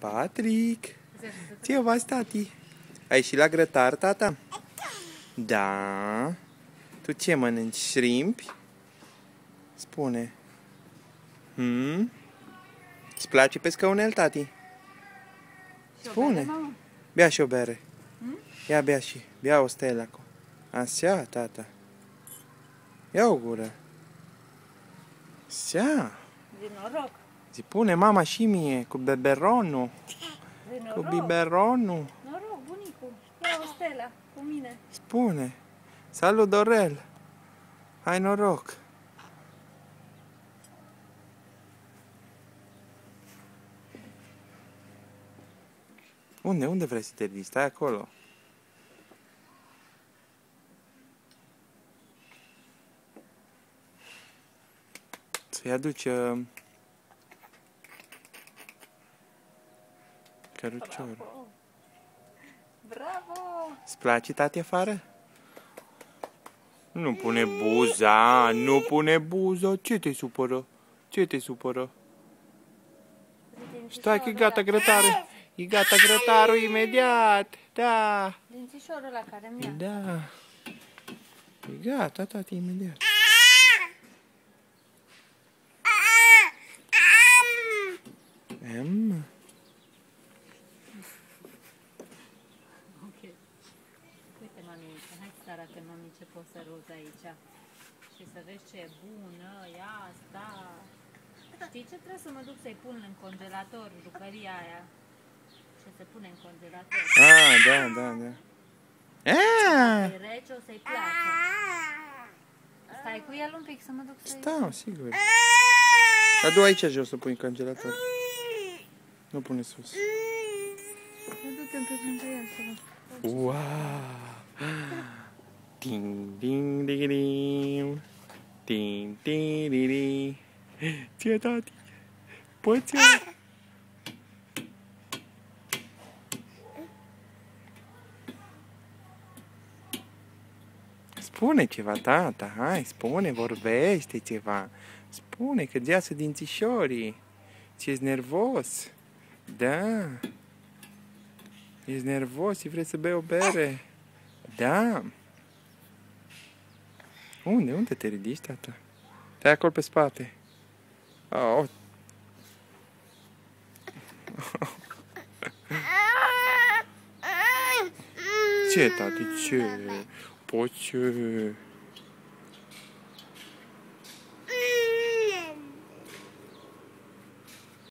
Patrick, ce faci, tati? Ai ieșit la grătar, tata? Da. Tu ce mănânci? Shrimpi? Spune. Îți place pescăunel, tati? Spune. Bea și o bere. Ia, bea și. Bea o stelă acum. Așa, tata. Ia o gură. Așa. Din noroc. Zi pune mama și mie cu beberonul. Din Cu noroc. biberonul. Noroc, bunicu. Ia o stelă cu mine. Spune. Salut, Dorel. Hai noroc. Unde vrei să te ridici? Stai acolo. Să-i aduci căruciorul. Bravo. Bravo. Îți place, tati, afară? Nu pune buza, nu pune buza. Ce te supără? Ce te supără? Stai că e gata grătare. E gata grătarul imediat. Da. Dințișorul ăla care mi-a. Da. E gata, tati, imediat. Ok. Uite, mămică, hai să arată mămii ce poți să rozi aici. Și să vezi ce e bună, ia asta. Știi ce trebuie să mă duc să-i pun în congelator, jucăria aia? Ce se pune în congelator. Ah, da. E rece, o să-i placă. Stai cu el un pic să mă duc să-i... Stau, sigur. Adu aici jos să pui în congelator. Nu pune sus. Du-te un pic lângă el să văd. Wow! Ding, ding, ding, ding. Ding, ding, ding, ding. Ce, tati? Poți? Spune ceva, tata, hai, spune, vorbește ceva. Spune că deasă dințișorii. Ți-ești nervos? Da. Ești nervos și vrei să bei o bere? Da. Unde te ridici, tata? Stai acolo pe spate. Oh. Ce, tati, ce? Poți ce?